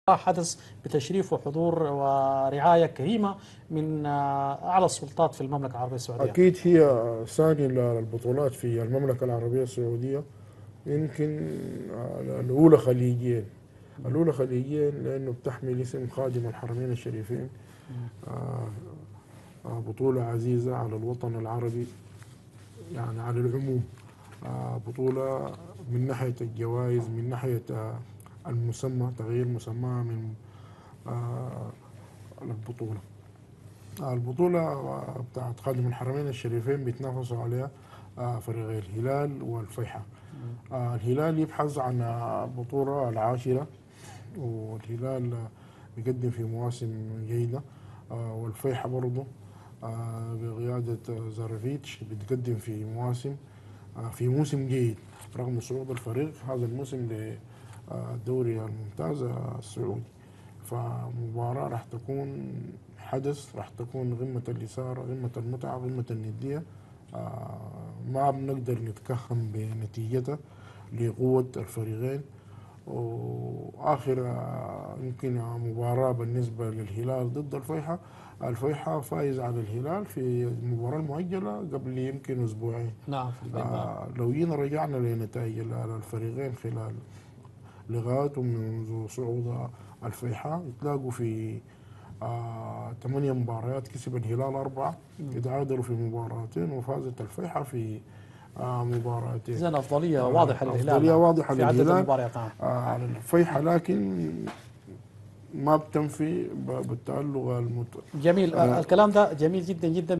حدث بتشريف وحضور ورعاية كريمة من أعلى السلطات في المملكة العربية السعودية. أكيد هي ثاني البطولات في المملكة العربية السعودية. يمكن الأولى خليجيا. الأولى خليجيا لأنه بتحمل اسم خادم الحرمين الشريفين. آه، بطولة عزيزة على الوطن العربي، يعني على العموم. بطولة من ناحية الجوائز، من ناحية المسمى، تغيير مسماها من البطولة. البطولة بتاعت خادم الحرمين الشريفين بيتنافسوا عليها فريقي الهلال والفيحة. الهلال يبحث عن البطولة العاشرة، والهلال بيقدم في مواسم جيدة. والفيحة برضه بقيادة زارفيتش بتقدم في موسم جيد رغم صعود الفريق هذا الموسم للدوري الممتاز السعودي. فمباراة راح تكون حدث، راح تكون غمة الإثارة، غمة المتعة، غمة الندية. ما بنقدر نتكهن بنتيجتها لقوة الفريقين. وآخر يمكن مباراة بالنسبة للهلال ضد الفيحة، الفيحة فايز على الهلال في المباراة المؤجلة قبل يمكن أسبوعين. نعم في البيت. نعم. لو جينا رجعنا لنتائج الفريقين خلال لغاية منذ صعود الفيحاء، يتلاقوا في 8 مباريات كسب الهلال 4، يتعادلوا في مباراتين، وفازت الفيحاء في مباراتين. إذن أفضلية واضحة للهلال. أفضلية نعم. واضحة في عدة للهلال المباريات. نعم. على الفيحاء، لكن ما بتنفي بالتألق جميل. الكلام ده جميل جدا جدا.